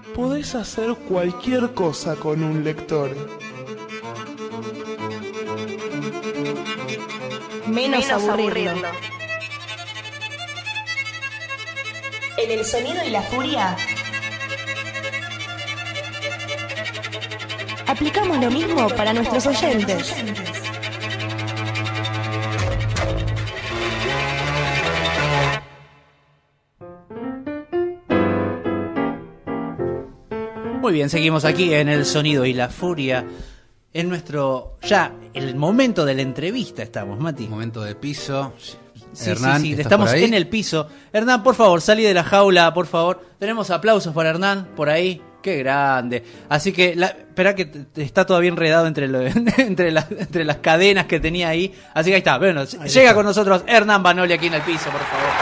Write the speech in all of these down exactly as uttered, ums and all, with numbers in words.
podés hacer cualquier cosa con un lector. Menos, Menos aburrirlo. aburrirlo. En el sonido y la furia aplicamos lo mismo para nuestros oyentes. Muy bien, seguimos aquí en el sonido y la furia. En nuestro, ya, el momento de la entrevista estamos, Mati. Momento de piso. Sí, Hernán, sí, sí, estamos en el piso. Hernán, por favor, salí de la jaula, por favor. Tenemos aplausos para Hernán, por ahí. Qué grande. Así que, la, espera que t- t- está todavía enredado entre, lo, entre, la, entre las cadenas que tenía ahí. Así que ahí está. Bueno, ahí llega está. Con nosotros Hernán Banoli aquí en el piso, por favor.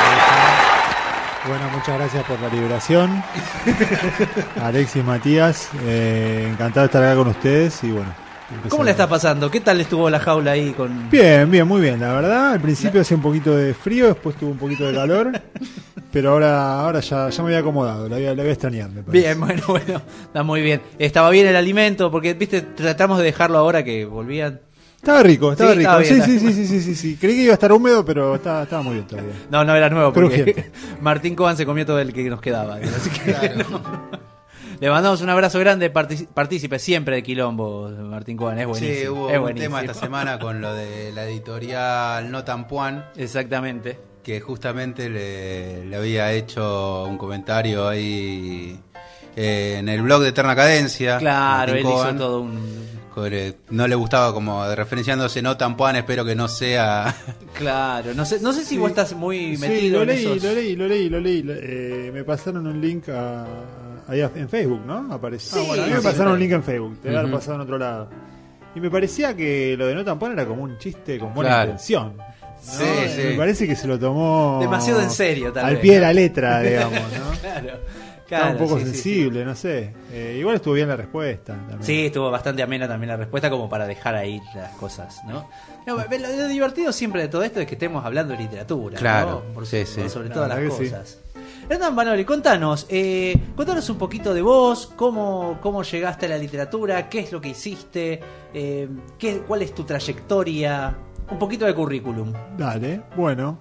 Bueno, muchas gracias por la liberación. Alexis, Matías, eh, encantado de estar acá con ustedes y bueno. ¿Cómo le está pasando? ¿Qué tal estuvo la jaula ahí con...? Bien, bien, muy bien, la verdad. Al principio hacía un poquito de frío, después tuvo un poquito de calor, pero ahora ahora ya, ya me había acomodado, la voy, a, la voy a extrañar, me parece. Bien, bueno, bueno, está muy bien. Estaba bien el alimento, porque, viste, tratamos de dejarlo ahora que volvían. Estaba rico, estaba sí, rico. Estaba bien, sí, estaba... sí, sí, sí, sí, sí. Creí que iba a estar húmedo, pero estaba, estaba muy bien todavía. No, no era nuevo, porque Crujiente. Martín Coban se comió todo el que nos quedaba. Así que... Claro. Le mandamos un abrazo grande, partic- partícipe siempre de Quilombo, Martín Coban, es buenísimo. Sí, hubo es un buenísimo. tema esta semana con lo de la editorial No Tan Puan. Exactamente. Que justamente le, le había hecho un comentario ahí eh, en el blog de Eterna Cadencia. Claro, Martín él Coban, hizo todo un... no le gustaba como referenciándose No Tan Puan, espero que no sea... Claro, no sé, no sé si Sí. vos estás muy Sí, metido lo en leí, esos... lo leí, lo leí, lo leí. Eh, me pasaron un link a, ahí en Facebook, ¿no? Apareció. Sí, ah, bueno, a mí me sí, pasaron sí. un link en Facebook, te Uh-huh. haber pasado en otro lado. Y me parecía que lo de No Tan Puan era como un chiste con buena Claro. intención. ¿no? Sí, sí. Me parece que se lo tomó Demasiado en serio, tal al vez, pie de ¿no? la letra, digamos, ¿no? Claro, Estaba claro, un poco sí, sí, sensible, no sé. Eh, igual estuvo bien la respuesta. También. Sí, estuvo bastante amena también la respuesta como para dejar ahí las cosas, ¿no? No, lo, lo divertido siempre de todo esto es que estemos hablando de literatura, Claro, ¿no? Por, sí, sobre, sí. sobre La todas las verdad que cosas. Hernán Banoli, contanos, eh, contanos un poquito de vos, cómo, cómo llegaste a la literatura, qué es lo que hiciste, eh, qué, cuál es tu trayectoria, un poquito de currículum. Dale, bueno.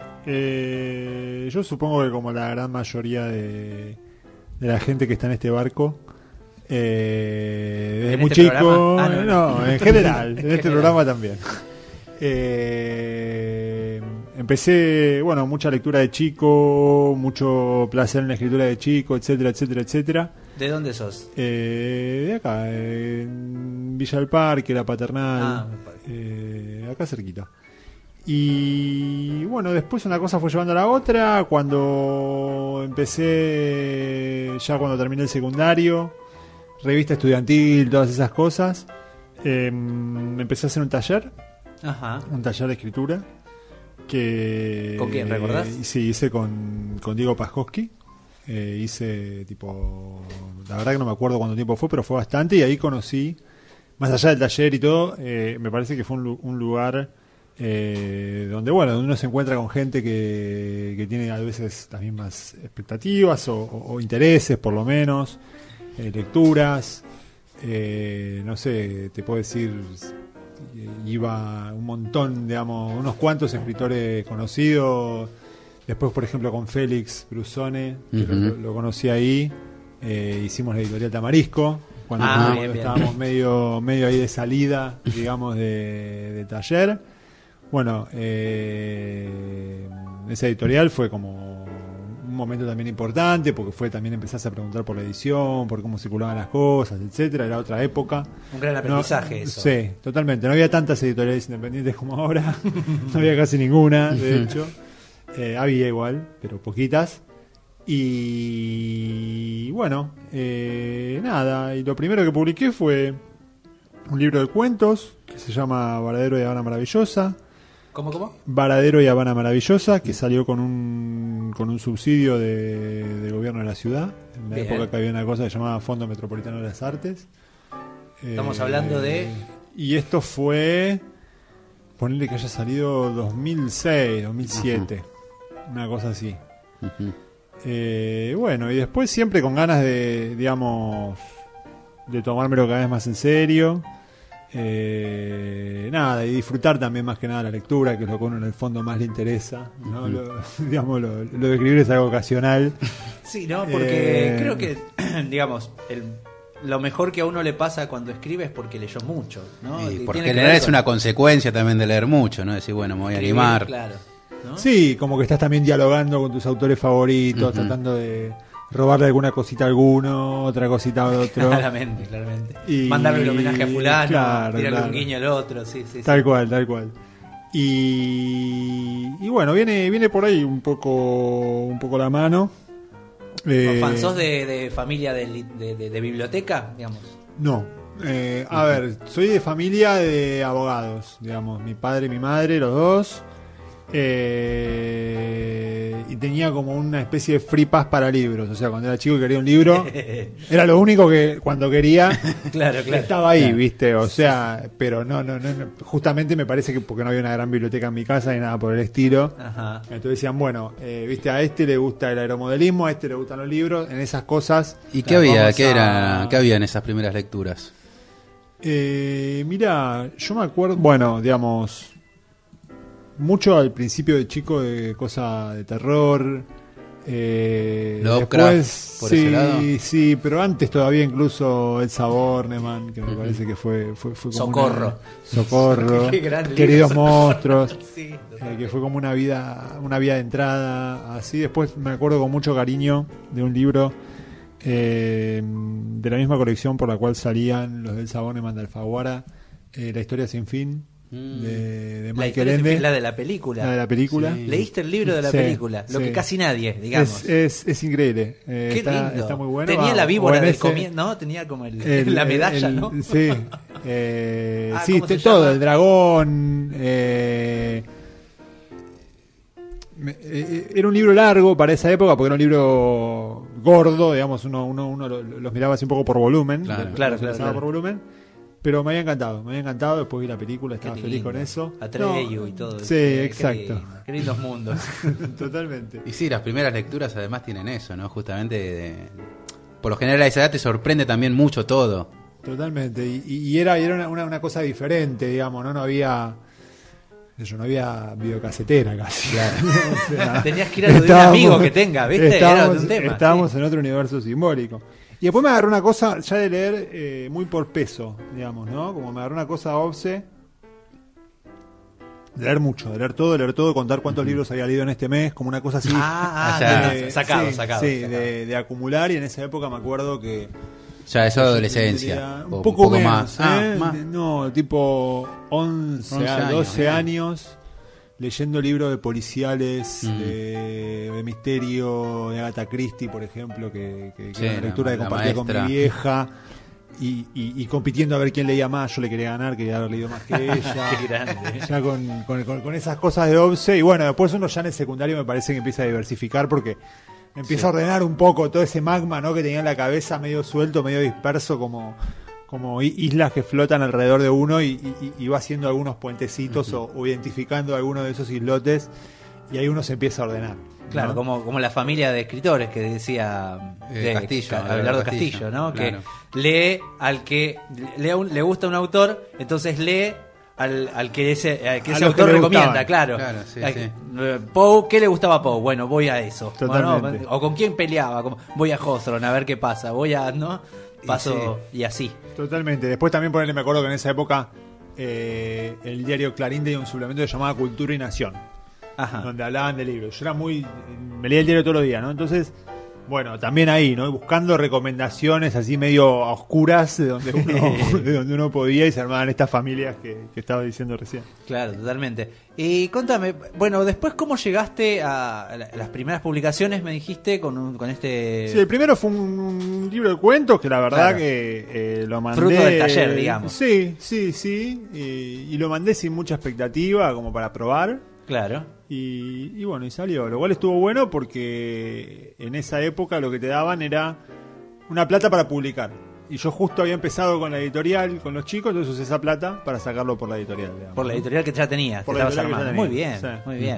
Eh, yo supongo que como la gran mayoría de, de la gente que está en este barco, eh, desde ¿En muy este chico, programa? Ah, no, no, no. en general, en, En este general. programa también. Eh, empecé, bueno, mucha lectura de chico, mucho placer en la escritura de chico, etcétera, etcétera, etcétera. ¿De dónde sos? Eh, de acá, en Villa del Parque, La Paternal, Ah, me parece. eh, acá cerquita. Y bueno, después una cosa fue llevando a la otra. Cuando empecé, ya cuando terminé el secundario, revista estudiantil, todas esas cosas, eh, empecé a hacer un taller, Ajá. un taller de escritura. Que, ¿Con quién, recordás? Eh, sí, hice con, con Diego Paskowski. Eh, hice tipo, la verdad que no me acuerdo cuánto tiempo fue, pero fue bastante. Y ahí conocí, más allá del taller y todo, eh, me parece que fue un, lu- un lugar eh, donde, bueno, donde uno se encuentra con gente que, que tiene a veces las mismas expectativas o, o- o intereses, por lo menos, eh, lecturas. Eh, no sé, te puedo decir, iba un montón, digamos, unos cuantos escritores conocidos. Después, por ejemplo, con Félix Brusone, que Ujú. lo, lo conocí ahí, eh, hicimos la editorial Tamarisco, cuando Ah, estábamos, bien, bien. estábamos medio, medio ahí de salida, digamos, de, de taller. Bueno, eh, esa editorial fue como un momento también importante, porque fue también empezás a preguntar por la edición, por cómo circulaban las cosas, etcétera. Era otra época. Un gran aprendizaje No, eso. Sí, totalmente. No había tantas editoriales independientes como ahora. No había casi ninguna, de hecho. Eh, había igual, pero poquitas. Y bueno, eh, nada. Y lo primero que publiqué fue un libro de cuentos que se llama Varadero y Habana Maravillosa. ¿Cómo, cómo? Varadero y Habana Maravillosa, que salió con un, con un subsidio de, del gobierno de la ciudad. En la Bien. época que había una cosa que se llamaba Fondo Metropolitano de las Artes. Estamos Eh, hablando de... Y esto fue, ponerle que haya salido dos mil seis, dos mil siete, una cosa así. Ujú. Eh, bueno, y después siempre con ganas de, digamos, de tomármelo cada vez más en serio. Eh, nada, y disfrutar también más que nada la lectura, que es lo que a uno en el fondo más le interesa, ¿no? Uh-huh. Lo, digamos, lo, lo de escribir es algo ocasional. Sí, ¿no? Porque Eh, creo que, digamos, el, lo mejor que a uno le pasa cuando escribe es porque leyó mucho, ¿no? Y Y porque tiene que general ver es con una consecuencia también de leer mucho, ¿no? Decir, bueno, me voy a escribir, animar. Claro, ¿no? Sí, como que estás también dialogando con tus autores favoritos, Uh-huh. tratando de robarle alguna cosita a alguno, otra cosita a otro. Claramente, claramente. Y- Mandarle el homenaje a fulano, claro, tirarle claro. un guiño al otro, sí, sí, sí. Tal cual, tal cual. Y, y bueno, viene viene por ahí un poco un poco la mano. Eh, Fan, ¿sos de, de familia de, li- de, de- de biblioteca, digamos? No. Eh, a ver, soy de familia de abogados, digamos, mi padre y mi madre, los dos. Eh, y tenía como una especie de free pass para libros. O sea, cuando era chico y quería un libro, era lo único que cuando quería Claro, claro. estaba ahí, Claro. ¿viste? O sea, pero no, no, no, no. Justamente me parece que porque no había una gran biblioteca en mi casa ni nada por el estilo. Ajá. Entonces decían, bueno, eh, viste, a este le gusta el aeromodelismo, a este le gustan los libros, en esas cosas. ¿Y qué Claro, había? vamos ¿Qué, a- era, ¿Qué había en esas primeras lecturas? Eh, mira, yo me acuerdo, bueno, digamos, mucho al principio de chico de cosas de terror. Eh, Lovecraft, después, por sí, ese lado. sí, pero antes todavía incluso Elsa Bornemann, que me Ujú. parece que fue, fue, fue como Socorro. una- Socorro, Qué gran libro, Queridos Socorro. monstruos. Sí, Eh, que fue como una vida una vía de entrada así. Después me acuerdo con mucho cariño de un libro eh, de la misma colección por la cual salían los del Saboneman de Alfaguara, eh, La historia sin fin Mm. de, de La Michael historia sin Ende, fin, la de la película. la de la película. Sí. ¿Leíste el libro de la Sí, película? Lo sí. que casi nadie, digamos. Es, es, es increíble. Eh, Qué está, lindo. está muy bueno. Tenía Va, la o víbora en del ese- comienzo, ¿no? Tenía como el, el- la medalla, el- ¿no? Sí. Eh, Ah, sí, ¿cómo se te- todo, llama? el dragón. Eh, me- eh, era un libro largo para esa época porque era un libro gordo, digamos, uno, uno, uno lo- los miraba así un poco por volumen. Claro. los Claro, empezaba claro, claro. por volumen. Pero me había encantado, me había encantado. Después vi la película, Qué estaba feliz lindo. con eso. Atreyu No, y todo. Sí, Qué exacto. lindo. Qué lindos mundos. Totalmente. Y sí, las primeras lecturas además tienen eso, ¿no? Justamente, de- por lo general a esa edad te sorprende también mucho todo. Totalmente, y, y- y era, y era una, una, una cosa diferente, digamos, ¿no? No había, yo no había videocasetera casi. O sea, Tenías que ir a lo de un estábamos- amigo que tenga, ¿viste? Era Estábamos, un tema. estábamos sí. en otro universo simbólico. Y después me agarró una cosa ya de leer eh, muy por peso, digamos, ¿no? Como me agarró una cosa obse. De leer mucho, de leer todo, de leer todo, contar cuántos libros había leído en este mes, como una cosa así. Ah, ah, Allá. de- sacado, sí, sacado. sí, sacado. De, de acumular, y en esa época me acuerdo que Ya eso de adolescencia. tendría o un poco, menos, más. Ah, ¿eh? más. No, tipo once, once a años, doce bien. años, leyendo libros de policiales, Mm. de, de misterio, de Agatha Christie, por ejemplo, que, que, que Sí, era una la- lectura que la compartía con maestra. mi vieja. Y, y- y compitiendo a ver quién leía más. Yo le quería ganar, quería haber leído más que ella. Qué grande. Ya con, con- con- con esas cosas de obse. Y bueno, después uno ya en el secundario me parece que empieza a diversificar porque empieza Sí. a ordenar un poco todo ese magma, ¿no? Que tenía en la cabeza medio suelto, medio disperso, como, como i- islas que flotan alrededor de uno, y, y- y va haciendo algunos puentecitos o, o identificando algunos de esos islotes, y ahí uno se empieza a ordenar. ¿no? Claro, como, como la familia de escritores que decía Eh, de- Castillo, Ca- Abelardo Abelardo Castillo, Castillo, ¿no? claro. Que lee al que lee a un- le gusta un autor, entonces lee al, al que ese, al que A ese los que autor le recomienda, gustaban. claro. Claro, sí, Al- sí. eh, Poe, ¿qué le gustaba a Poe? Bueno, voy a eso. Totalmente. Bueno, o con quién peleaba, como, voy a Hawthorne a ver qué pasa, voy a, ¿no? Paso y, así. Totalmente. Después también ponerle, me acuerdo que en esa época eh, el diario Clarín tenía un suplemento que se llamaba Cultura y Nación, Ajá. donde hablaban de libros. Yo era muy. Me leía el diario todos los días, ¿no? Entonces, bueno, también ahí, ¿no? Buscando recomendaciones así medio a oscuras de donde uno, de donde uno podía, y se armaban estas familias que, que estaba diciendo recién. Claro, totalmente. Y contame, bueno, después cómo llegaste a la- las primeras publicaciones, me dijiste, con, un- con este... Sí, el primero fue un, un libro de cuentos que la verdad Claro. que eh, lo mandé. Fruto del taller, digamos. Sí, sí, sí. Y, y lo mandé sin mucha expectativa, como para probar. Claro. Y, y bueno, y salió. Lo cual estuvo bueno porque en esa época lo que te daban era una plata para publicar. Y yo justo había empezado con la editorial, con los chicos, entonces usé esa plata para sacarlo por la editorial. digamos, Por la ¿no? editorial que ya tenías, Por que la estabas editorial que armando. ya Muy bien, tenía, sí. muy bien. Ujú.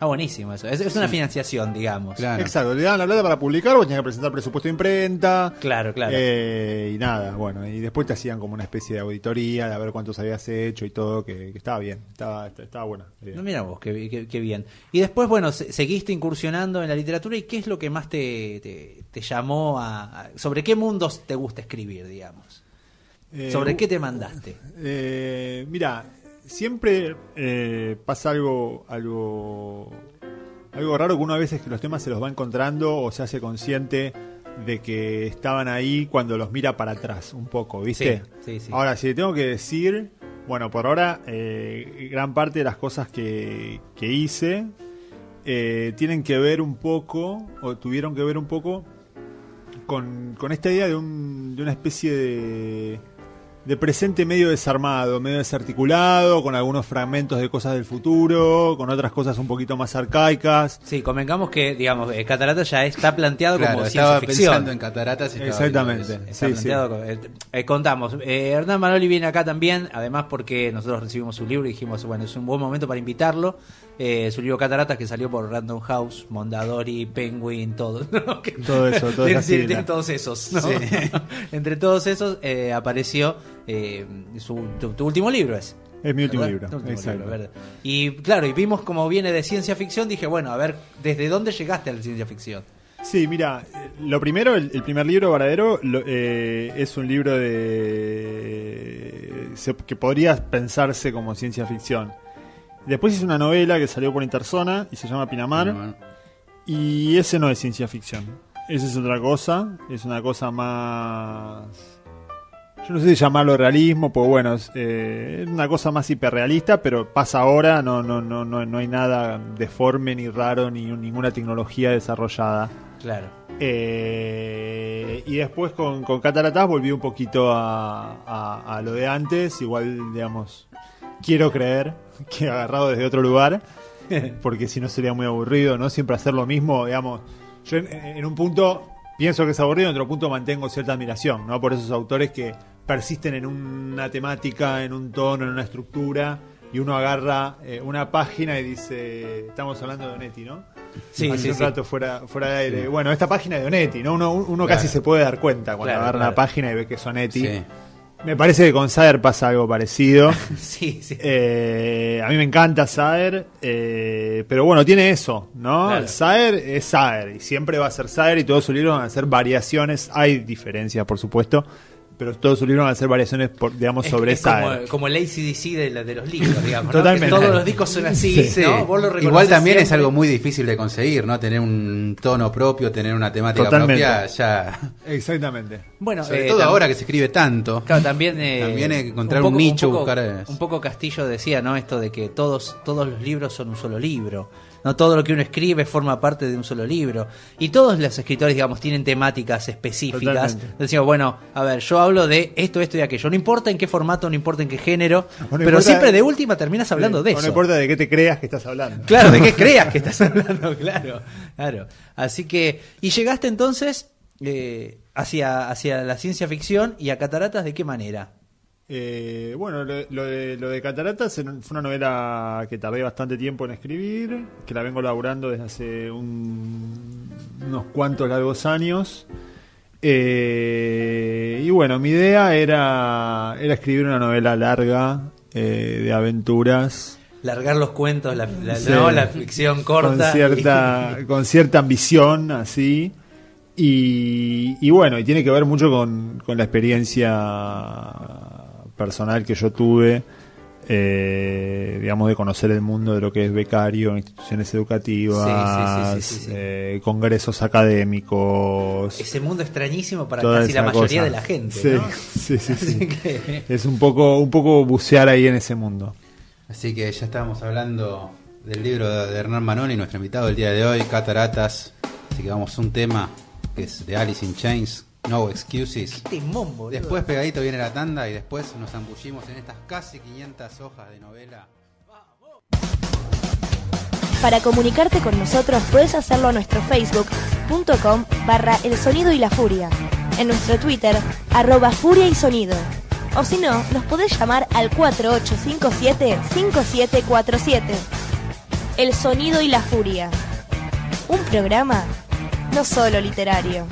Ah, buenísimo eso. Es, es una financiación, digamos. Claro. Exacto, le daban la plata para publicar, vos tenías que presentar presupuesto de imprenta. Claro, claro. Eh, y nada, bueno, y después te hacían como una especie de auditoría de a ver cuántos habías hecho y todo, que, que estaba bien, estaba, estaba buena. No, mira vos, qué, qué, qué bien. Y después, bueno, se, seguiste incursionando en la literatura, ¿y qué es lo que más te, te, te llamó a, a... ¿Sobre qué mundos te gusta escribir, digamos? Eh, ¿Sobre qué te mandaste? Eh, mira, siempre eh, pasa algo, algo, algo raro que uno a veces que los temas se los va encontrando o se hace consciente de que estaban ahí cuando los mira para atrás un poco, ¿viste? Sí, sí, sí. Ahora, si le tengo que decir, bueno, por ahora eh, gran parte de las cosas que, que hice eh, tienen que ver un poco, o tuvieron que ver un poco con, con esta idea de, un, de una especie de... de presente medio desarmado, medio desarticulado, con algunos fragmentos de cosas del futuro, con otras cosas un poquito más arcaicas. Sí, convengamos que, digamos, eh, Cataratas ya está planteado Claro, como estaba ciencia ficción. pensando en cataratas y estaba Exactamente. viendo eso. Está Sí, planteado sí. como- eh, eh, contamos, eh, Hernán Manoli viene acá también, además porque nosotros recibimos su libro y dijimos, bueno, es un buen momento para invitarlo. Eh, su libro Cataratas, que salió por Random House, Mondadori, Penguin, todo, ¿no? Que- Todo eso, todas tiene- esas tiene- siglas. tiene todos esos, ¿no? Entre todos esos eh, apareció eh, su, tu, tu último libro es. Es mi último ¿verdad? libro, Tu último exacto. libro, ¿verdad? Y claro, y vimos como viene de ciencia ficción, dije, bueno, a ver, ¿desde dónde llegaste a la ciencia ficción? Sí, mira, eh, lo primero, el, el primer libro, Varadero, lo- eh, es un libro de se- que podría pensarse como ciencia ficción. Después hice una novela que salió por Interzona y se llama Pinamar, Bueno, y ese no es ciencia ficción. Esa es otra cosa, es una cosa más... Yo no sé si llamarlo realismo, pues bueno, es eh, es una cosa más hiperrealista, pero pasa ahora, no, no, no, no, no hay nada deforme ni raro, ni ninguna tecnología desarrollada. Claro. Eh, y después con, con Cataratas volví un poquito a, a, a lo de antes, igual, digamos, quiero creer que agarrado desde otro lugar, porque si no sería muy aburrido, ¿no? Siempre hacer lo mismo, digamos. Yo en, en un punto pienso que es aburrido, en otro punto mantengo cierta admiración, ¿no? Por esos autores que persisten en una temática, en un tono, en una estructura, y uno agarra eh, una página y dice, estamos hablando de Onetti, ¿no? Sí, Hace sí, un sí. rato fuera, fuera de aire. Bueno, esta página es de Onetti, ¿no? Uno, uno Claro. casi se puede dar cuenta cuando Claro, agarra claro. una página y ve que es Onetti. sí. Me parece que con Saer pasa algo parecido. Sí, sí. Eh, a mí me encanta Saer, eh, pero bueno, tiene eso, ¿no? Claro. Saer es Saer y siempre va a ser Saer y todos sus libros van a ser variaciones. Hay diferencias, por supuesto, pero todos sus libros van a ser variaciones, por, digamos, Es- sobre es como, Saer. como el A C D C de, la- de los discos, digamos. ¿no? Totalmente. Que todos los discos son así, Sí. ¿no? Vos lo reconocés Igual también es siempre. algo muy difícil de conseguir, ¿no? Tener un tono propio, tener una temática Totalmente. propia, ya. Exactamente. Bueno, Sobre eh, todo tam- ahora que se escribe tanto. Claro, también, eh, También hay que encontrar un nicho, poco, buscar eso. un poco Castillo decía, ¿no? Esto de que todos todos los libros son un solo libro. No todo lo que uno escribe forma parte de un solo libro. Y todos los escritores, digamos, tienen temáticas específicas. Totalmente. Decimos, bueno, a ver, yo hablo de esto, esto y aquello. No importa en qué formato, no importa en qué género, O no pero importa- siempre de última terminas hablando Sí, de o eso. No importa de qué te creas que estás hablando. Claro, de qué creas que estás hablando, claro, claro. Así que, y llegaste entonces eh, hacia, hacia la ciencia ficción y a Cataratas, ¿de qué manera? Eh, bueno, lo, lo de, lo de Cataratas fue una novela que tardé bastante tiempo en escribir, que la vengo laburando desde hace un- unos cuantos largos años. Eh, y bueno, mi idea era, era escribir una novela larga eh, de aventuras. Largar los cuentos, la, la, Sí. no, la ficción corta. Con cierta, con cierta ambición, así. Y, y bueno, y tiene que ver mucho con, con la experiencia personal que yo tuve, eh, digamos, de conocer el mundo de lo que es becario, instituciones educativas, Sí, sí, sí, sí, sí, sí. eh, congresos académicos. Ese mundo extrañísimo para toda casi la esa mayoría cosa. de la gente, Sí, ¿no? sí, sí, sí. Así que- Es un poco, un poco bucear ahí en ese mundo. Así que ya estábamos hablando del libro de Hernán Manoli, nuestro invitado del día de hoy, Cataratas. Así que vamos a un tema que es de Alice in Chains, No Excuses. Timón, boludo. Después pegadito viene la tanda y después nos zambullimos en estas casi quinientas hojas de novela. Para comunicarte con nosotros puedes hacerlo a nuestro facebook.com barra El Sonido y la Furia, en nuestro Twitter, arroba Furia y Sonido. O si no, nos podés llamar al cuatro ocho cinco siete cinco siete cuatro siete. El Sonido y la Furia. Un programa no solo literario.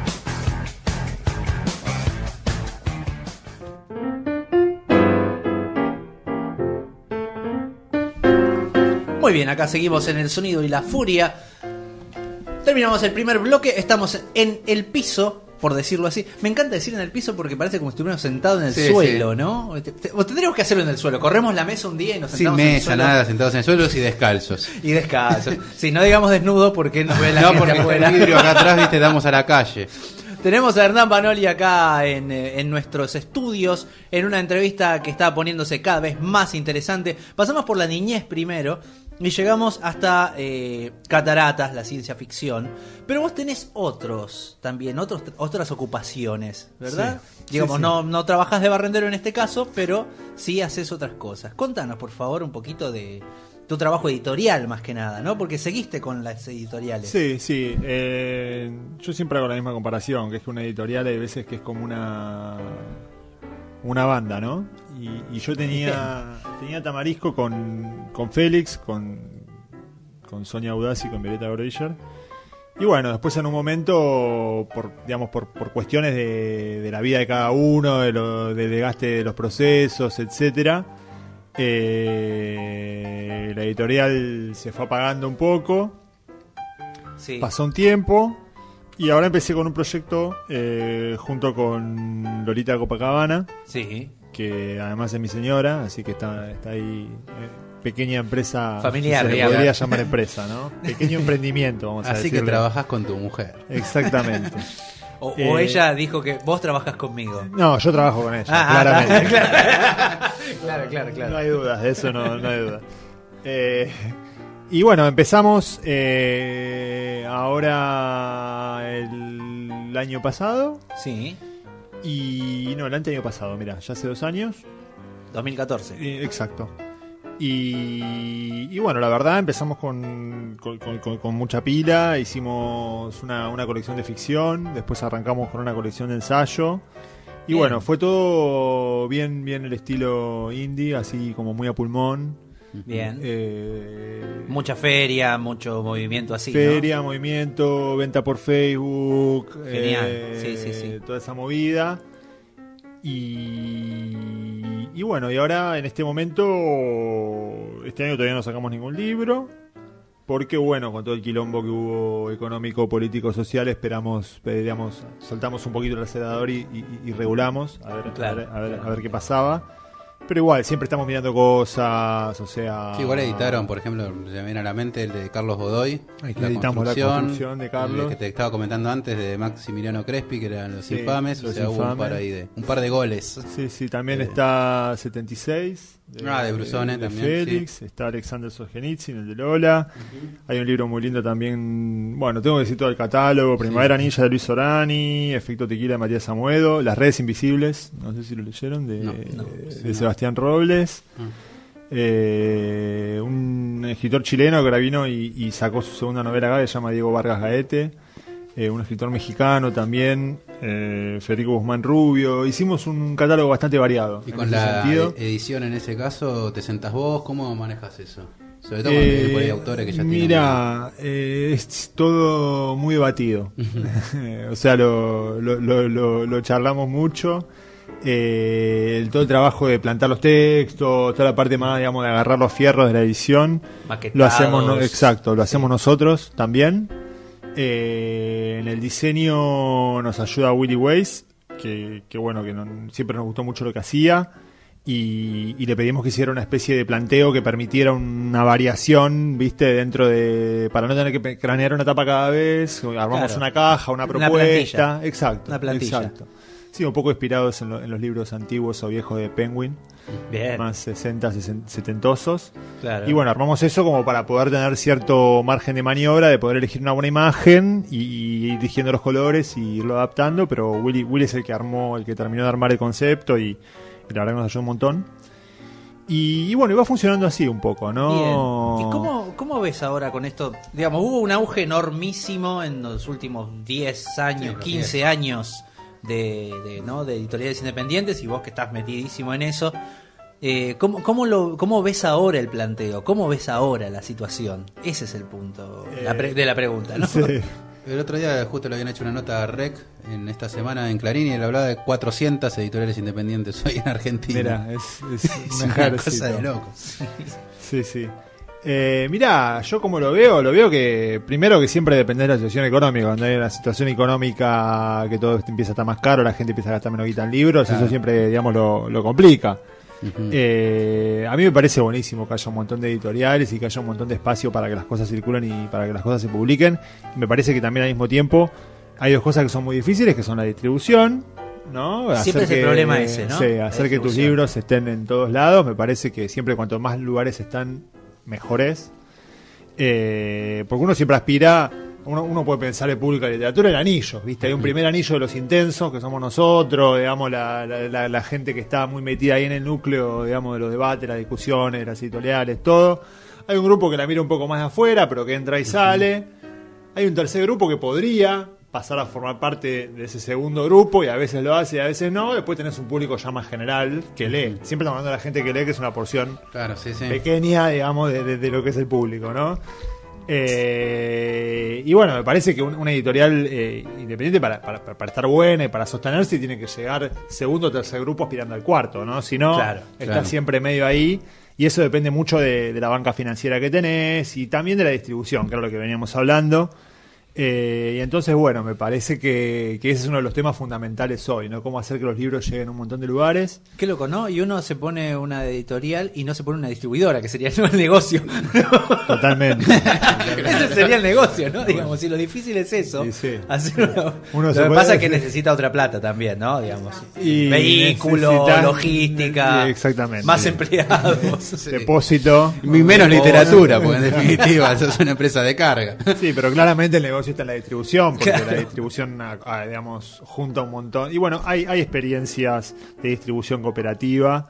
Muy bien, acá seguimos en El Sonido y la Furia. Terminamos el primer bloque, estamos en el piso, por decirlo así. Me encanta decir en el piso porque parece como si estuviéramos sentados en el Sí, suelo, sí. ¿no? Te- te- O tendríamos que hacerlo en el suelo. Corremos la mesa un día y nos Sin sentamos en el mesa, suelo. nada, sentados en el suelo y descalzos. Y descalzos. Si no digamos desnudo porque nos ve la No, gente porque afuera. el vidrio acá atrás, viste, damos a la calle. Tenemos a Hernán Banoli acá en, eh, en nuestros estudios, en una entrevista que está poniéndose cada vez más interesante. Pasamos por la niñez primero y llegamos hasta eh, Cataratas, la ciencia ficción. Pero vos tenés otros también, otros, otras ocupaciones, ¿verdad? Sí, Digamos, sí, sí. no, no trabajás de barrendero en este caso, pero sí haces otras cosas. Contanos, por favor, un poquito de tu trabajo editorial más que nada, ¿no? Porque seguiste con las editoriales. Sí, sí. eh, yo siempre hago la misma comparación, que es que una editorial hay veces que es como una una banda, ¿no? Y, y yo tenía tenía Tamarisco con, con Félix, con, con Sonia Audaz y con Violeta Groischer. Y bueno, después en un momento, por digamos por, por cuestiones de, de la vida de cada uno, de lo, del desgaste de los procesos, etcétera, eh, la editorial se fue apagando un poco. Sí. Pasó un tiempo y ahora empecé con un proyecto eh, junto con Lolita Copacabana, Sí. que además es mi señora, así que está, está ahí. Eh, pequeña empresa, Familiar, se le digamos. podría llamar empresa, ¿no? Pequeño emprendimiento, vamos a Así decirle. que trabajás con tu mujer. Exactamente. O, o Eh, ella dijo que vos trabajás conmigo. No, yo trabajo con ella, Ah, claramente. Claro, claro, claro. No hay dudas, de eso no, no hay dudas. Eh, y bueno, empezamos eh, ahora el año pasado. Sí, Y no, el año pasado, mira, ya hace dos años. dos mil catorce. Eh, exacto. Y, y bueno, la verdad empezamos con, con, con- con- con mucha pila, hicimos una, una colección de ficción, después arrancamos con una colección de ensayo. Y Bien. bueno, fue todo bien, bien el estilo indie, así como muy a pulmón. Bien. Eh, Mucha feria, mucho movimiento así, ¿no? feria, movimiento, venta por Facebook, Genial, eh, sí, sí, sí. toda esa movida. Y, y bueno, y ahora en este momento, este año todavía no sacamos ningún libro, porque bueno, con todo el quilombo que hubo económico, político, social, esperamos, eh, digamos, soltamos un poquito el acelerador y, y- y regulamos, a ver, Claro, a, ver, a, ver, claro. a ver qué pasaba. Pero igual, siempre estamos mirando cosas, o sea... Sí, igual editaron, por ejemplo, se me viene a la mente el de Carlos Godoy. Ahí editamos la construcción de Carlos. El que te estaba comentando antes de Maximiliano Crespi, que eran los Sí, infames. Los o sea, hubo un Infames. par ahí de, un par de goles. Sí, sí, también Eh, está setenta y seis. Ah, de Brusone de también, Félix, está Alexander Solzhenitsyn, el de Lola. Hay un libro muy lindo también. Bueno, tengo que decir todo el catálogo: Primavera Ninja de Luis Orani, Efecto Tequila de Matías Samuedo, Las Redes Invisibles, no sé si lo leyeron, de, No, no, de sí, no. Sebastián Robles. Ah. Eh, un escritor chileno que ahora vino y, y sacó su segunda novela acá, que se llama Diego Vargas Gaete. Eh, un escritor mexicano también, eh, Federico Guzmán Rubio. Hicimos un catálogo bastante variado. Y en con ese la sentido. e- edición en ese caso, ¿te sentás vos? ¿Cómo manejas eso? Sobre todo cuando hay por ahí autores que ya tienen... Mira, eh, es todo muy debatido. O sea, lo, lo, lo, lo- lo charlamos mucho. Eh, el- todo el trabajo de plantar los textos, toda la parte más, digamos, de agarrar los fierros de la edición, Maquetados. lo hacemos, no- exacto, lo hacemos nosotros también. Eh, en el diseño nos ayuda Willy Weiss, que, que bueno, que no- siempre nos gustó mucho lo que hacía. Y, y le pedimos que hiciera una especie de planteo que permitiera una variación, viste, dentro de... Para no tener que pe- cranear una tapa cada vez, armamos Claro. una caja, una Una propuesta. plantilla. Exacto. Una plantilla. Exacto. Sí, un poco inspirados en, lo- en los libros antiguos o viejos de Penguin, Bien. más sesenta, setentosos. Claro. Y bueno, armamos eso como para poder tener cierto margen de maniobra, de poder elegir una buena imagen y, y ir eligiendo los colores y irlo adaptando, pero Willy, Willy es el que armó, el que terminó de armar el concepto y, y la verdad que nos ayudó un montón. Y, y bueno, iba funcionando así un poco, ¿no? Bien. ¿Y cómo, cómo ves ahora con esto? Digamos, hubo un auge enormísimo en los últimos diez años, Sí, los quince años de, de, ¿no? de editoriales independientes, y vos que estás metidísimo en eso, Eh, ¿cómo, cómo, lo, ¿Cómo ves ahora el planteo? ¿Cómo ves ahora la situación? Ese es el punto Eh, la pre- de la pregunta, ¿no? Sí. El otro día justo le habían hecho una nota a Rec en esta semana en Clarín y él hablaba de cuatrocientas editoriales independientes hoy en Argentina. Mira, es, es Es un una ejército. cosa de locos. Sí, sí. Eh, mirá, yo como lo veo, lo veo que primero que siempre depende de la situación económica. Cuando hay una situación económica que todo empieza a estar más caro, la gente empieza a gastar menos guita en libros, Claro. eso siempre, digamos, lo, lo complica. Ujú. Eh, a mí me parece buenísimo que haya un montón de editoriales y que haya un montón de espacio para que las cosas circulen y para que las cosas se publiquen. Me parece que también al mismo tiempo hay dos cosas que son muy difíciles, que son la distribución, ¿no? Siempre es el problema ese, ¿no? Sí, La hacer que tus distribución. libros estén en todos lados. Me parece que siempre cuanto más lugares están, mejores. Eh, porque uno siempre aspira, uno, uno puede pensar en pública de literatura en anillos, ¿viste? Hay un primer anillo de los intensos, que somos nosotros, digamos, la, la, la, la gente que está muy metida ahí en el núcleo, digamos, de los debates, las discusiones, las editoriales, todo. Hay un grupo que la mira un poco más de afuera, pero que entra y sale. Hay un tercer grupo que podría pasar a formar parte de ese segundo grupo y a veces lo hace y a veces no. Después tenés un público ya más general que lee. Siempre estamos hablando de la gente que lee, que es una porción Claro, sí, sí. pequeña, digamos, de, de- de lo que es el público, ¿no? Eh, y bueno, me parece que un- una editorial eh, independiente para, para, para estar buena y para sostenerse tiene que llegar segundo o tercer grupo aspirando al cuarto, ¿no? Si no, Claro, está claro. siempre medio ahí. Y eso depende mucho de, de la banca financiera que tenés y también de la distribución, que era lo que veníamos hablando. Eh, y entonces, bueno, me parece que, que ese es uno de los temas fundamentales hoy, ¿no? Cómo hacer que los libros lleguen a un montón de lugares. Qué loco, ¿no? Y uno se pone una editorial y no se pone una distribuidora, que sería el negocio. Totalmente. Ese sería el negocio, ¿no? Digamos, si lo difícil es eso, Sí, sí. hacer una- Uno lo se que puede- pasa es que necesita otra plata también, ¿no? Digamos, Y vehículo, necesitas- logística, Exactamente. más Sí. empleados. Depósito. Y menos Oh, literatura, porque en definitiva eso es una empresa de carga. Sí, pero claramente el negocio está en la distribución, porque Claro. la distribución, ah, ah, digamos, junta un montón. Y bueno, hay, hay experiencias de distribución cooperativa,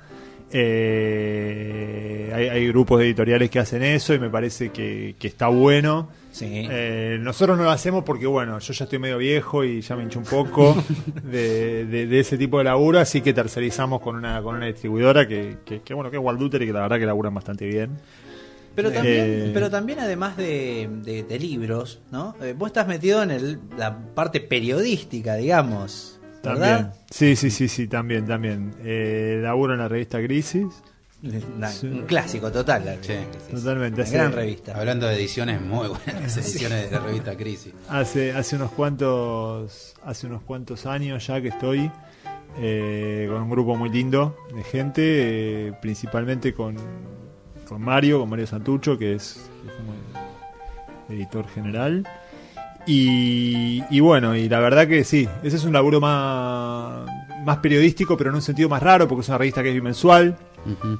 eh, hay, hay grupos editoriales que hacen eso y me parece que, que está bueno. Sí. Eh, nosotros no lo hacemos porque, bueno, yo ya estoy medio viejo y ya me hincho un poco de, de- de ese tipo de laburo, así que tercerizamos con una con una distribuidora que, que, que, bueno, que es Walduter y que la verdad que laburan bastante bien. Pero también, Eh, pero también además de, de- de libros, ¿no? Eh, vos estás metido en el- la parte periodística, digamos, También. ¿verdad? Sí, sí, sí, sí, también, también. Eh, laburo en la revista Crisis. Una- Sí. Un clásico total. La Sí, totalmente. Una Hace- gran revista. Hablando de ediciones muy buenas, las ediciones de la revista Crisis. Hace, hace unos cuantos, hace unos cuantos años ya que estoy eh, con un grupo muy lindo de gente, eh, principalmente con, con Mario, con Mario Santucho, que es, que es como el editor general. Y, y bueno, y la verdad que sí, ese es un laburo más, más periodístico, pero en un sentido más raro, porque es una revista que es bimensual. Ujú.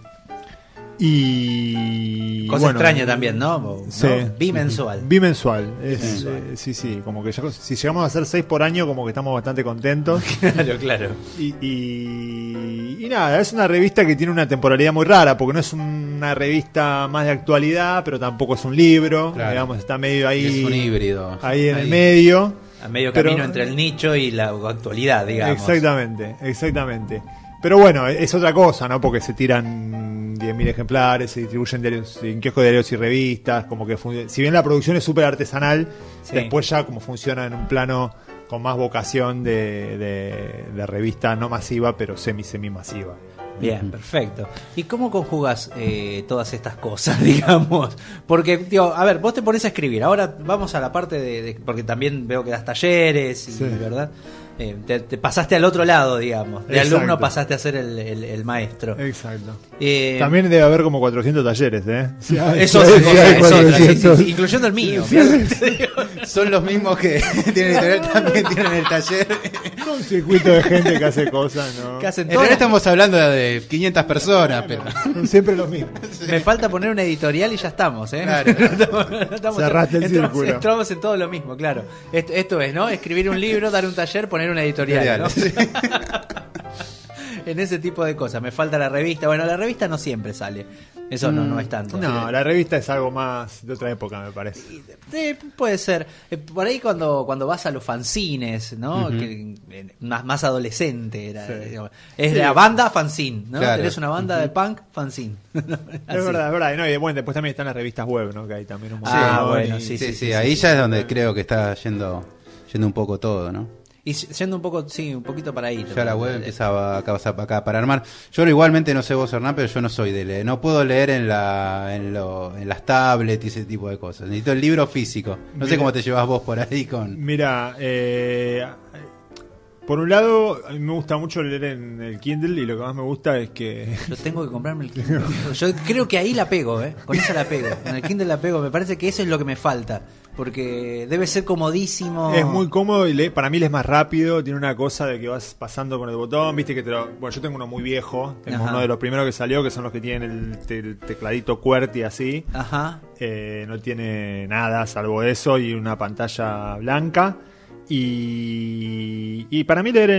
Y Cosa bueno, extraña también, ¿no? ¿no? Sí. Bimensual. Bimensual. Es, Bimensual. eh, sí, sí, como que ya- si llegamos a hacer seis por año, como que estamos bastante contentos. Claro, claro. Y, y, y nada, es una revista que tiene una temporalidad muy rara, porque no es una revista más de actualidad, pero tampoco es un libro. Claro. Digamos, está medio ahí. Es un híbrido. Ahí en el medio. A medio Pero- camino entre el nicho y la actualidad, digamos. Exactamente, exactamente. Pero bueno, es otra cosa, ¿no? Porque se tiran diez mil ejemplares, se distribuyen diarios, en kioscos de diarios y revistas, como que fun- si bien la producción es súper artesanal, Sí. después ya como funciona en un plano con más vocación de, de, de revista no masiva, pero semi-semi masiva. Bien, perfecto. ¿Y cómo conjugas eh, todas estas cosas, digamos? Porque, tío, a ver, vos te pones a escribir. Ahora vamos a la parte de... de- porque también veo que das talleres, y, Sí. ¿verdad? Eh, te, te pasaste al otro lado, digamos. De Exacto. alumno pasaste a ser el, el- el maestro. Exacto. Eh, También debe haber como cuatrocientos talleres, ¿eh? Sí, hay- Eso sí, es sí, otra, hay es otra, sí, sí, cuatrocientos. sí, incluyendo el mío. Son los mismos que tienen editorial, también tienen el taller. Un circuito de gente que hace cosas, ¿no? Que hacen En todo. realidad estamos hablando de quinientas personas, pero Son siempre los mismos. Me falta poner una editorial y ya estamos, ¿eh? Claro. Estamos- estamos- Cerraste el entramos, círculo. entramos en todo lo mismo, claro. Esto, esto es, ¿no? Escribir un libro, dar un taller, poner una editorial, ¿no? En ese tipo de cosas. Me falta la revista. Bueno, la revista no siempre sale. Eso no, no es tanto. No, la revista es algo más de otra época, me parece. Eh, puede ser. Eh, por ahí cuando, cuando vas a los fanzines, ¿no? Ujú. que, eh, más, más adolescente era. Sí. digamos. Es Sí. la banda fanzine, ¿no? Claro. Tenés una banda de punk fanzine. Es verdad, es verdad. Y, no, y bueno, después también están las revistas web, ¿no? Que hay también un montón. Ah, ¿no? bueno, Y- sí, Sí, sí, sí, ahí sí, ya sí. es donde creo que está yendo yendo un poco todo, ¿no? Y yendo un poco, sí, un poquito para ahí. Ya la web empieza acá, acá para armar. Yo igualmente no sé vos, Hernán, pero yo no soy de leer. No puedo leer en la en, lo, en las tablets y ese tipo de cosas. Necesito el libro físico. No sé Mira. cómo te llevas vos por ahí con... Mira, eh, por un lado, a mí me gusta mucho leer en el Kindle y lo que más me gusta es que... Yo tengo que comprarme el Kindle. Yo creo que ahí la pego, ¿eh? Con esa la pego. Con el Kindle la pego. Me parece que eso es lo que me falta. Porque debe ser comodísimo. Es muy cómodo y lee- para mí es más rápido. Tiene una cosa de que vas pasando con el botón. Viste que te lo, bueno, yo tengo uno muy viejo. Tengo Ajá. uno de los primeros que salió, que son los que tienen el, te- el tecladito QWERTY así. Ajá. Eh, no tiene nada salvo eso y una pantalla blanca. Y, y para mí leer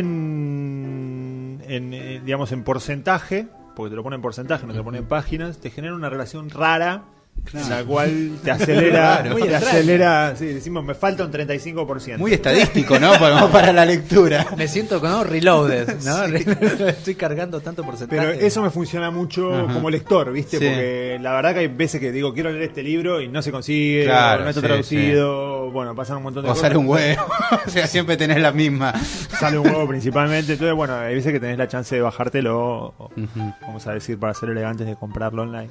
en, en, eh, digamos, en porcentaje, porque te lo pone en porcentaje, no te lo pone en páginas, te genera una relación rara. En la cual te acelera, Claro. te Muy extraña. acelera, sí, decimos, me falta un treinta y cinco por ciento. Muy estadístico, ¿no? Para, para la lectura. Me siento como reloaded, ¿no? Estoy cargando tanto porcentaje. Pero eso me funciona mucho Ajá. como lector, ¿viste? Sí. Porque la verdad que hay veces que digo, quiero leer este libro y no se consigue, Claro, o no está sí, traducido, bueno, pasan un montón de O cosas. sale un huevo. O sea, siempre tenés la misma. Sale un huevo principalmente, entonces bueno, hay veces que tenés la chance de bajártelo, o, Ujú. vamos a decir, para ser elegantes, de comprarlo online.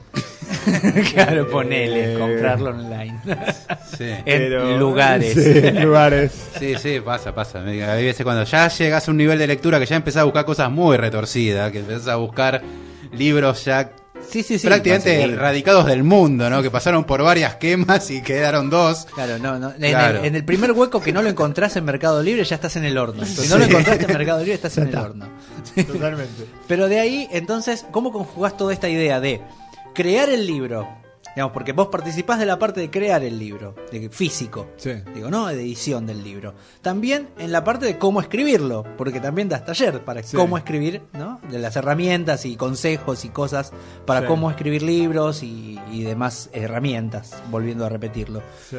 Claro, ponele, Eh, comprarlo online. Sí. En Pero- lugares. Sí, en lugares. Sí, sí, pasa, pasa. Hay veces cuando ya llegas a un nivel de lectura que ya empezás a buscar cosas muy retorcidas, que empezás a buscar libros ya Sí, sí, sí. prácticamente conseguí. erradicados del mundo, ¿no? Que pasaron por varias quemas y quedaron dos. Claro, no, no. En, Claro. El, en el primer hueco que no lo encontrás en Mercado Libre ya estás en el horno. Si no lo Sí. encontraste en Mercado Libre estás en el horno. Totalmente. Pero de ahí, entonces, ¿cómo conjugás toda esta idea de crear el libro? Digamos, porque vos participás de la parte de crear el libro, de físico, Sí. digo, no de edición del libro. También en la parte de cómo escribirlo, porque también das taller para Sí. cómo escribir, ¿no? De las herramientas y consejos y cosas para Sí. cómo escribir libros y, y demás herramientas, volviendo a repetirlo. Sí.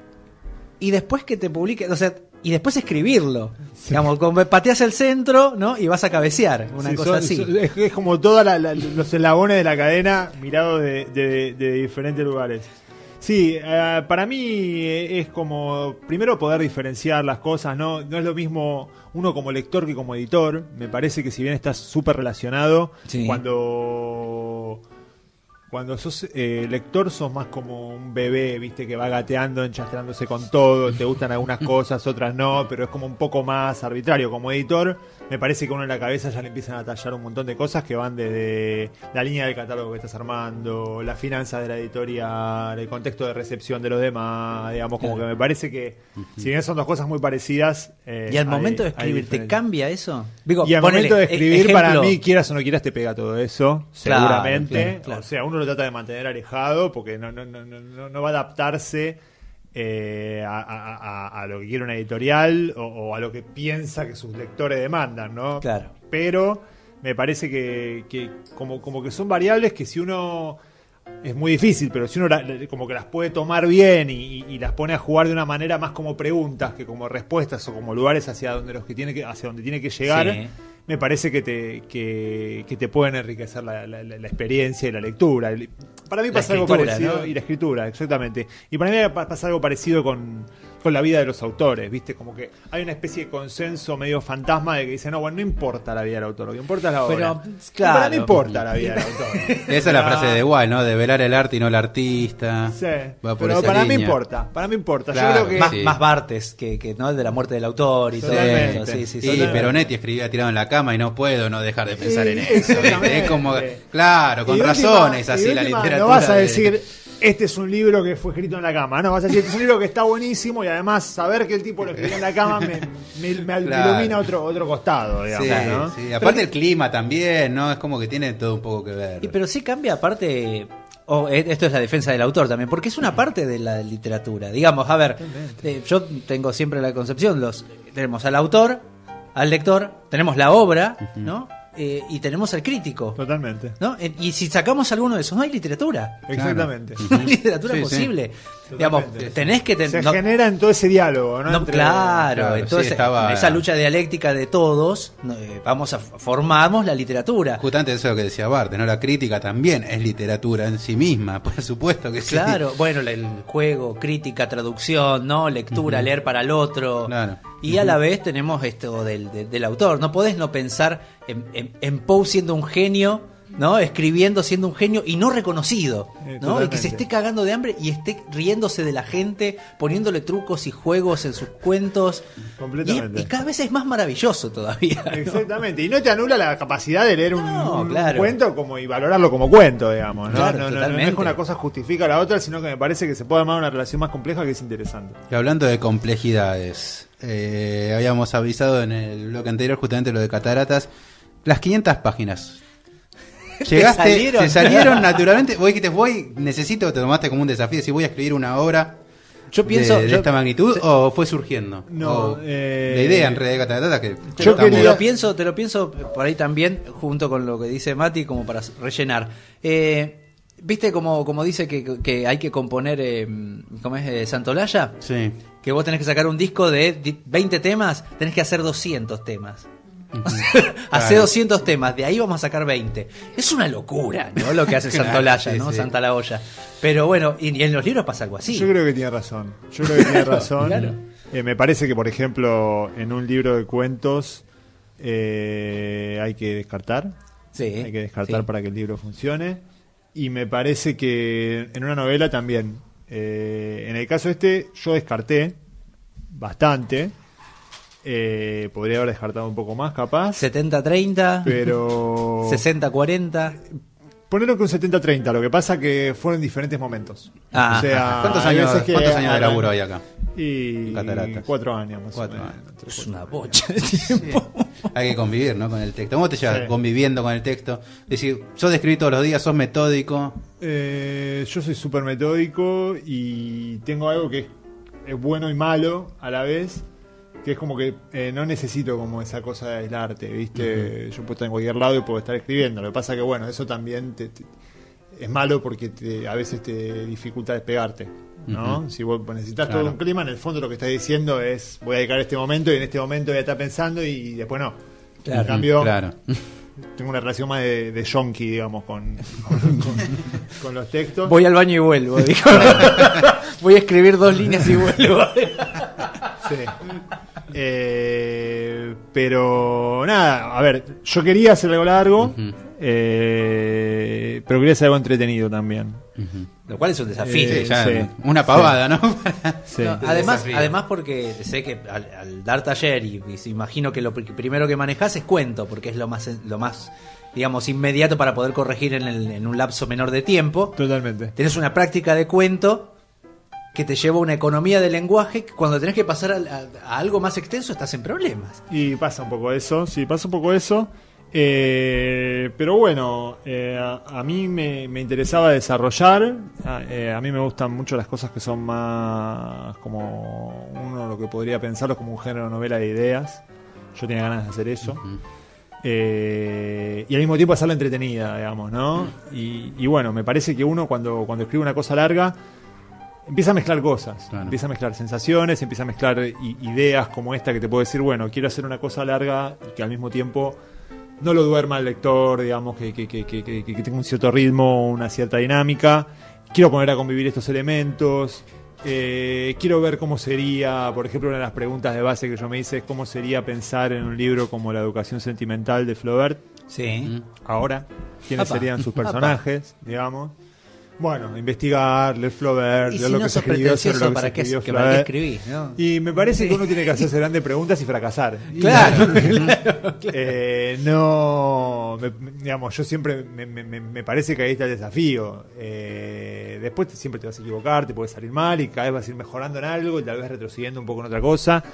Y después que te publique, o sea, y después escribirlo. Digamos, como pateas el centro, ¿no? Y vas a cabecear, una Sí, cosa son- así. son- es, es como todos los eslabones de la cadena mirados de, de- de diferentes lugares. Sí, eh, para mí es como, primero poder diferenciar las cosas, ¿no? No es lo mismo uno como lector que como editor. Me parece que si bien estás súper relacionado, Sí. cuando... Cuando sos eh, lector sos más como un bebé, viste, que va gateando, enchastrándose con todo, te gustan algunas cosas, otras no, pero es como un poco más arbitrario. Como editor, me parece que uno en la cabeza ya le empiezan a tallar un montón de cosas que van desde la línea del catálogo que estás armando, la finanza de la editorial, el contexto de recepción de los demás, digamos, como que me parece que, si bien son dos cosas muy parecidas... eh, Y al hay- momento de hay escribir, ¿te diferencias. cambia eso? Digo, Y al ponele, momento de e- escribir, para ejemplo, mí, quieras o no quieras, te pega todo eso, Claro, seguramente. claro, claro. O sea, uno lo trata de mantener alejado porque no, no, no, no, no va a adaptarse eh, a, a- a- a lo que quiere una editorial o, o a lo que piensa que sus lectores demandan, ¿no? Claro. Pero me parece que, que como, como que son variables que si uno... Es muy difícil, pero si uno la- la- como que las puede tomar bien y, y- y las pone a jugar de una manera más como preguntas que como respuestas o como lugares hacia donde los que tiene que hacia donde tiene que llegar, Sí. me parece que te que, que te pueden enriquecer la, la- la- la experiencia y la lectura. El- Para mí La pasa algo escritura, parecido ¿no? y la escritura, exactamente. Y para mí pa- pasa algo parecido con, con la vida de los autores, ¿viste? Como que hay una especie de consenso medio fantasma de que dice, no, bueno, no importa la vida del autor, lo que importa es la obra. Pero, Y claro. para mí importa la vida del autor. Esa es la frase de Wall, ¿no? De velar el arte y no el artista. Sí, Va por pero esa para mí línea. importa, para mí importa. Claro, Yo creo que Más, Sí. más Bartes que, que no el de la muerte del autor y todo Totalmente. eso. Sí, sí, Sí, sí. Peronetti escribía tirado en la cama y no puedo no dejar de pensar en Sí, eso. ¿viste? exactamente. Es como, claro, con Y de razón última- es y así de la última, literatura. No vas a de- decir, este es un libro que fue escrito en la cama, no vas a decir, este es un libro que está buenísimo y además saber que el tipo lo escribió en la cama me, me- me Claro. ilumina otro, otro costado, digamos. Sí, ¿no? sí. Aparte el clima también, ¿no? Es como que tiene todo un poco que ver. Y pero sí cambia aparte, o eh, esto es la defensa del autor también, porque es una parte de la literatura. Digamos, a ver, eh, yo tengo siempre la concepción, los tenemos al autor, al lector, tenemos la obra, ¿no? eh, y tenemos al crítico. Totalmente. ¿No? Eh, Y si sacamos alguno de esos, no hay literatura. Exactamente. No hay literatura Sí, posible. sí. Digamos, Totalmente. tenés que Se tener. No, genera en todo ese diálogo, ¿no? no, Entre- claro, claro, entonces sí, estaba- en esa lucha dialéctica de todos, no, eh, vamos a formamos la literatura. Justamente eso es lo que decía Bart, ¿no? La crítica también es literatura en sí misma, por supuesto que sí. Claro, bueno, el juego, crítica, traducción, ¿no? Lectura, Ujú. leer para el otro. Claro. Y a la vez tenemos esto del, de- del autor. No podés no pensar en, en, en Poe siendo un genio, ¿no? Escribiendo siendo un genio y no reconocido, Eh, ¿no? Y que totalmente. se esté cagando de hambre y esté riéndose de la gente, poniéndole trucos y juegos en sus cuentos. Completamente. Y, y cada vez es más maravilloso todavía, ¿no? Exactamente, y no te anula la capacidad de leer un, No, un claro. cuento como y valorarlo como cuento, digamos. ¿no? Claro, no, no, no, no totalmente. es que una cosa justifica a la otra, sino que me parece que se puede armar una relación más compleja que es interesante. Y hablando de complejidades, eh, habíamos avisado en el bloque anterior justamente lo de cataratas, las quinientas páginas. Llegaste, salieron? se salieron naturalmente. Vos dijiste, voy, necesito, te tomaste como un desafío, si voy a escribir una obra Yo pienso. de, de yo- esta magnitud, o fue surgiendo. No, O eh, la idea en realidad de cataratas que Te, Yo lo, quería- te lo pienso, te lo pienso por ahí también, junto con lo que dice Mati, como para rellenar. Eh, ¿Viste como, como dice que, que hay que componer, eh, ¿cómo es? Eh, Santolaya? sí. Que vos tenés que sacar un disco de di- veinte temas, tenés que hacer doscientos temas. Hace Claro. doscientos temas, de ahí vamos a sacar veinte. Es una locura, ¿no? Lo que hace Claro, Santolaya, sí, ¿no? sí. Santa la olla. Pero bueno, y, y en los libros pasa algo así. Yo creo que tiene razón. Yo creo que tiene razón. Claro. Eh, me parece que, por ejemplo, en un libro de cuentos eh, hay que descartar. Sí, Hay que descartar sí. para que el libro funcione. Y me parece que en una novela también. Eh, en el caso este, yo descarté bastante. Eh, podría haber descartado un poco más, capaz. setenta treinta, Pero. sesenta cuarenta. Ponelo que un setenta treinta. Lo que pasa que fueron diferentes momentos. Ah, o sea, ¿Cuántos hay años, veces que ¿cuántos años de arran- laburo hay acá? Y Cataratas. cuatro años más Cuatro o menos. años. Es una bocha de tiempo. Hay que convivir, ¿no? Con el texto. ¿Cómo te llevas Sí. conviviendo con el texto? Es decir, sos de escribir todos los días, sos metódico. Eh, yo soy súper metódico y tengo algo que es, es bueno y malo a la vez, que es como que eh, no necesito como esa cosa de aislarte, ¿viste? Yo puedo estar en cualquier lado y puedo estar escribiendo. Lo que pasa que, bueno, eso también te- te- es malo porque te- a veces te dificulta despegarte, ¿no? Ujú. Si vos necesitas Claro. todo un clima, en el fondo lo que estás diciendo es voy a dedicar este momento y en este momento voy a estar pensando y después no. Claro. En cambio, Claro. tengo una relación más de, de yonki, digamos, con, con, con- con los textos. Voy al baño y vuelvo, dijo. Voy a escribir dos líneas y vuelvo. Sí. Eh, pero nada, a ver, yo quería hacer algo largo, Ujú. eh, pero quería hacer algo entretenido también. Ujú. Lo cual es un desafío. Eh, Sí, ya, sí. una pavada, ¿no? Sí. No, además, desafío. además porque sé que al, al dar taller y, y imagino que lo pr- primero que manejás es cuento, porque es lo más, lo más digamos, inmediato para poder corregir en, el- en un lapso menor de tiempo. Totalmente. Tenés una práctica de cuento que te lleva a una economía de lenguaje que cuando tenés que pasar a, a- a algo más extenso estás en problemas. Y pasa un poco eso, sí, pasa un poco eso. Eh, pero bueno, eh, a, a mí me, me interesaba desarrollar. A, eh, a mí me gustan mucho las cosas que son más como uno lo que podría pensarlo como un género de novela de ideas. Yo tenía ganas de hacer eso. Ujú. Eh, y al mismo tiempo hacerla entretenida, digamos, ¿no? Y, y bueno, me parece que uno cuando, cuando escribe una cosa larga empieza a mezclar cosas, Claro. empieza a mezclar sensaciones, empieza a mezclar i- ideas como esta que te puedo decir, bueno, quiero hacer una cosa larga y que al mismo tiempo no lo duerma el lector, digamos, que, que, que, que, que- que tenga un cierto ritmo, una cierta dinámica. Quiero poner a convivir estos elementos. Eh, quiero ver cómo sería, por ejemplo, una de las preguntas de base que yo me hice es cómo sería pensar en un libro como La educación sentimental de Flaubert Sí. ahora, quiénes Apa. serían sus Apa. personajes, digamos. Bueno, investigar, leer Flaubert, Y leer si lo no que se sos escribió sobre pretencioso, lo que ¿para se qué, escribió que para qué Flaubert. escribís? ¿No? Y me parece que uno tiene que hacerse grandes preguntas y fracasar. Claro, Eh, no, me- me- digamos, yo siempre me, me- me- me parece que ahí está el desafío. Eh, después te- siempre te vas a equivocar, te puede salir mal y cada vez vas a ir mejorando en algo y tal vez retrocediendo un poco en otra cosa.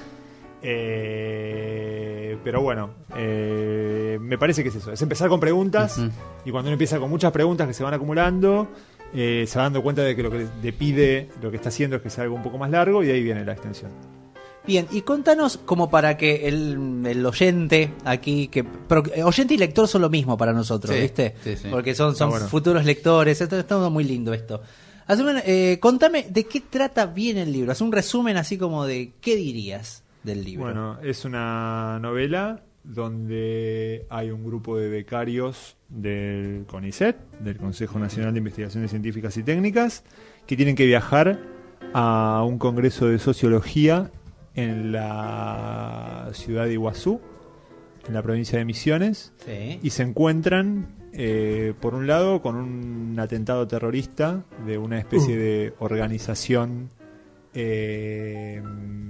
Eh, pero bueno, eh, me parece que es eso, es empezar con preguntas Ujú. y cuando uno empieza con muchas preguntas que se van acumulando, eh, se va dando cuenta de que lo que le pide, lo que está haciendo es que sea algo un poco más largo y de ahí viene la extensión. Bien, y contanos como para que el, el oyente aquí, que pero, oyente y lector son lo mismo para nosotros, Sí, ¿viste? sí, sí. Porque son, son bueno. futuros lectores, esto está muy lindo esto. Haceme, eh, contame de qué trata bien el libro, haz un resumen así como de qué dirías del libro. Bueno, es una novela donde hay un grupo de becarios del CONICET, del Consejo Nacional de Investigaciones Científicas y Técnicas, que tienen que viajar a un congreso de sociología en la ciudad de Iguazú, en la provincia de Misiones, Sí. y se encuentran, eh, por un lado, con un atentado terrorista de una especie Uh. de organización eh,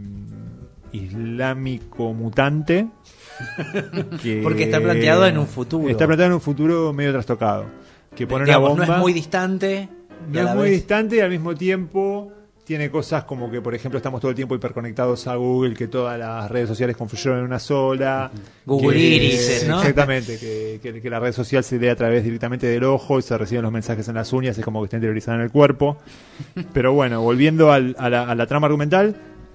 islámico mutante. que Porque está planteado en un futuro. Está planteado en un futuro medio trastocado. Que pone una Digamos, bomba. no es muy distante. y No a es la muy vez- distante y al mismo tiempo tiene cosas como que, por ejemplo, estamos todo el tiempo hiperconectados a Google, que todas las redes sociales confluyeron en una sola. Google que- Iris, ¿no? Exactamente, que, que- que la red social se lee a través directamente del ojo y se reciben los mensajes en las uñas, es como que está interiorizada en el cuerpo. Pero bueno, volviendo al- a, la, a la trama argumental,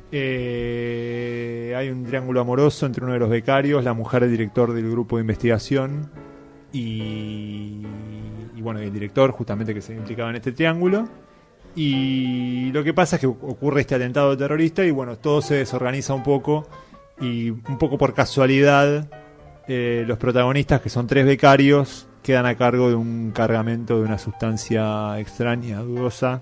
eh, hay un triángulo amoroso entre uno de los becarios, la mujer del director del grupo de investigación y, y bueno, el director justamente que se implicaba en este triángulo. Y lo que pasa es que ocurre este atentado terrorista y bueno, todo se desorganiza un poco y un poco por casualidad eh, los protagonistas, que son tres becarios, quedan a cargo de un cargamento de una sustancia extraña, dudosa,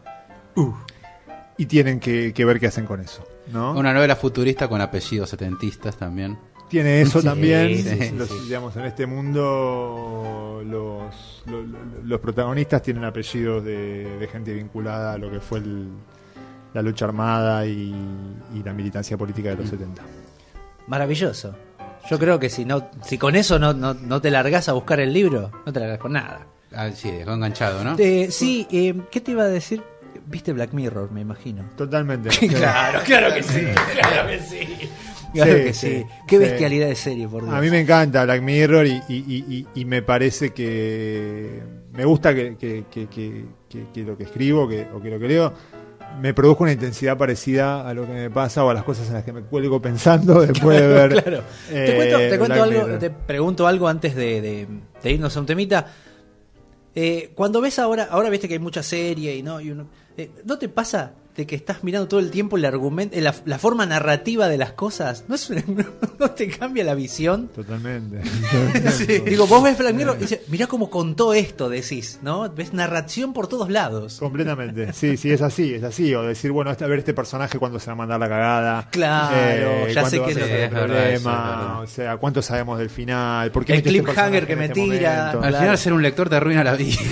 y tienen que, que ver qué hacen con eso, ¿no? Una novela futurista con apellidos setentistas también. Tiene eso Sí, también. sí, sí, los, sí. Digamos, en este mundo los, lo- lo- los protagonistas tienen apellidos de, de gente vinculada a lo que fue el- la lucha armada y, y la militancia política de los setenta. Maravilloso. Yo creo que si no, si con eso no, no, no te largás a buscar el libro, no te largás con nada. Ah, sí, dejó enganchado, ¿no? Eh, sí, eh, ¿qué te iba a decir? Viste Black Mirror, me imagino. Totalmente. Claro, claro que sí, claro que sí. Claro Sí, que sí. sí, Qué sí. bestialidad de serie, por Dios. A mí me encanta Black Mirror y, y- y- y- y me parece que me gusta que, que- que- que- que- que lo que escribo que, o que lo que leo me produzca una intensidad parecida a lo que me pasa o a las cosas en las que me cuelgo pensando después de ver. Claro. eh, te cuento, te cuento Black algo, Mirror. te pregunto algo antes de, de- de irnos a un temita. Eh, cuando ves ahora, ahora viste que hay mucha serie y no, y uno, eh, ¿no te pasa de que estás mirando todo el tiempo el argumento, la, la forma narrativa de las cosas? ¿No, es una- no te cambia la visión? Totalmente. Digo, vos ves Black Mirror y dices, mirá cómo contó esto, decís, ¿no? Ves narración por todos lados. Completamente, sí, sí, es así, es así. O decir, bueno, a ver este personaje cuándo se va a mandar la cagada. Claro, ya cuándo sé va qué a es lo ser que- el es verdad, problema, eso es verdad. o sea, cuánto sabemos del final, por qué El mete este cliffhanger personaje que en me este tira. momento. Al Claro. final ser un lector te arruina la vida.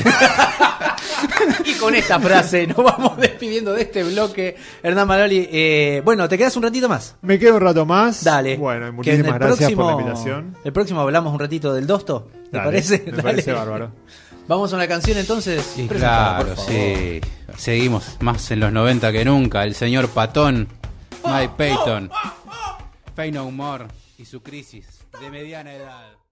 Y con esta frase nos vamos despidiendo de este bloque. Hernán Manoli, eh, bueno, ¿te quedas un ratito más? Me quedo un rato más. Dale. Bueno, y Que en muchísimas el gracias por la próximo- invitación. El próximo hablamos un ratito del Dosto, ¿te Dale, parece? me Dale. parece bárbaro. Vamos a una canción entonces. Sí, Presentala, claro, por favor. sí. Seguimos más en los noventa que nunca. El señor Patón, Mike Payton, Fey No More y su crisis de mediana edad.